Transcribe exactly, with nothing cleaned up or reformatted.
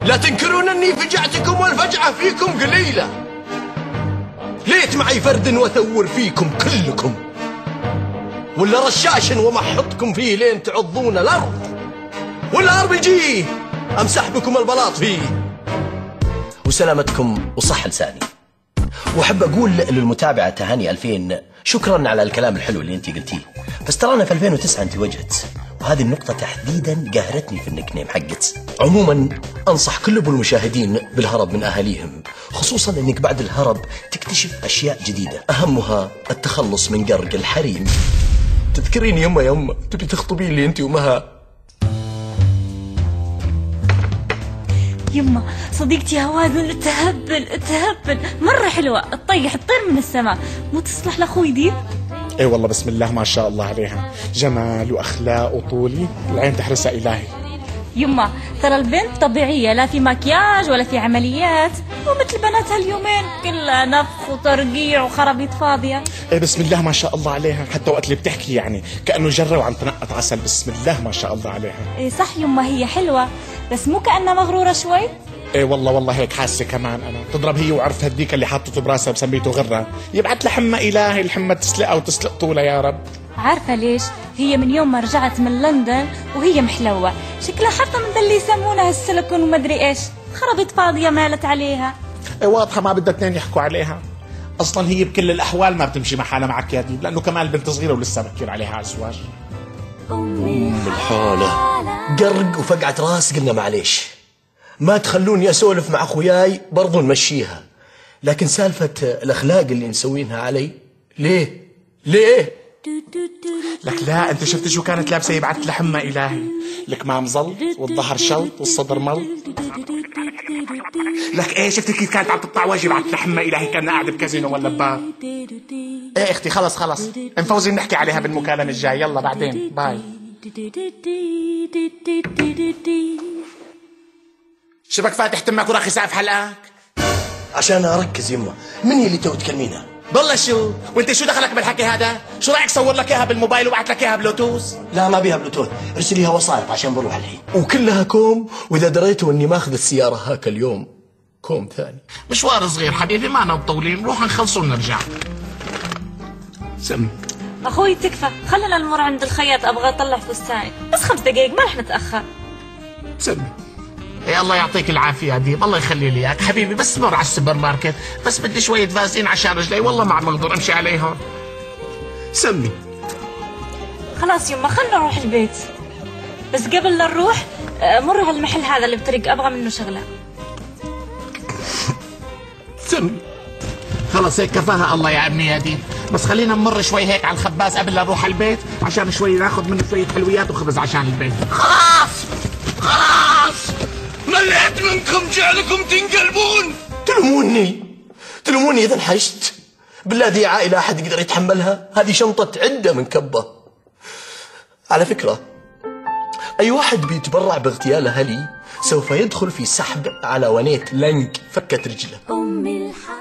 لا تنكرون أني فجعتكم والفجعة فيكم قليلة. ليت معي فرد وثور فيكم كلكم، ولا رشاش ومحطكم فيه لين تعضون الأرض، ولا أرض يجيه أمسح بكم البلاط فيه. وسلامتكم وصح لساني. وأحب أقول للمتابعة تهاني ألفين شكرا على الكلام الحلو اللي أنت قلتيه، بس ترانا في ألفين وتسعة أنت وجهت، وهذه النقطة تحديدا قهرتني في النيك نيم حقت. عموما أنصح كل أبو المشاهدين بالهرب من أهاليهم، خصوصا أنك بعد الهرب تكتشف أشياء جديدة، أهمها التخلص من قرق الحريم. تذكرين يما يما تبي تخطبين لي أنت ومها؟ يما صديقتي هوازن تهبل تهبل مرة حلوة، تطيح تطير من السماء، مو تصلح لأخوي دي؟ اي والله بسم الله ما شاء الله عليها، جمال واخلاق وطولي العين تحرسها الهي. يما ترى البنت طبيعية، لا في مكياج ولا في عمليات، مو مثل بنات هاليومين كلها نفخ وترقيع وخرابيط فاضية. اي بسم الله ما شاء الله عليها، حتى وقت اللي بتحكي يعني كأنه جرة وعم تنقط عسل. بسم الله ما شاء الله عليها. اي صح يما هي حلوة، بس مو كأنها مغرورة شوي؟ ايه والله والله هيك حاسه كمان انا. تضرب هي وعرف هديك اللي حاطته براسها وسميته غره، يبعت لحمه الهي الحمه تسلقها وتسلق طولها يا رب. عارفه ليش؟ هي من يوم ما رجعت من لندن وهي محلوه، شكلها حتى من اللي يسمونها السيليكون ومدري ايش، خربت فاضيه مالت عليها. ايه واضحه ما بدها اثنين يحكوا عليها. اصلا هي بكل الاحوال ما بتمشي مع حالها معك يا ديب، لانه كمان بنت صغيره ولسه بكير عليها على الزواج. ام الحاله قرق وفقعت راس، قلنا معليش ما تخلوني أسولف مع أخوياي برضو نمشيها، لكن سالفة الأخلاق اللي نسوينها علي ليه؟ ليه؟ لك لا أنت شفت شو كانت لابسة؟ يبعت لحمة إلهي، الكمام زلط والظهر شلط والصدر ملط. لك إيه شفت كيف كانت عم تقطع وجهي؟ يبعت لحمة إلهي كان قاعد بكازينو ولا ببار. إيه أختي خلص خلص ام فوزي بنحكي عليها بالمكالمة الجاي، يلا بعدين باي. شبك فاتح تمك وراخي سقف حلقك؟ عشان أركز يمه. من هي اللي تو تكلمينها؟ بالله شو؟ وانت شو دخلك بالحكي هذا؟ شو رايك صور لك اياها بالموبايل وبعت لك اياها بلوتوث؟ لا ما بيها بلوتوث، ارسليها وسائط عشان بروح الحين. وكلها كوم، واذا دريتوا اني ماخذ السياره هاك اليوم كوم ثاني. مشوار صغير حبيبي ما انا مطولين، نروح نخلصوا ونرجع. سم اخوي تكفى، خلينا نمر عند الخياط ابغى اطلع فستاني، بس خمس دقايق ما رح نتاخر. سم يا الله يعطيك العافية ديب، الله يخلي لي اياك حبيبي، بس مر على السوبر ماركت، بس بدي شوية فازلين عشان رجلي والله ما عم اقدر امشي عليهم. سمي خلاص يما خلنا نروح البيت، بس قبل لا نروح مر على المحل هذا اللي بطريق ابغى منه شغلة. سمي خلص هيك كفاها الله يا ابني يا ديب، بس خلينا نمر شوي هيك على الخباز قبل لا نروح على البيت عشان شوي ناخذ منه شوية حلويات وخبز عشان البيت. خلاص خلاص مليت منكم، جعلكم تنقلبون. تلوموني تلوموني إذا انحشت؟ بالله ذي عائلة أحد يقدر يتحملها؟ هذه شنطة عدة من كبة. على فكرة أي واحد بيتبرع باغتيال أهلي سوف يدخل في سحب على ونيت لنك فكت رجله.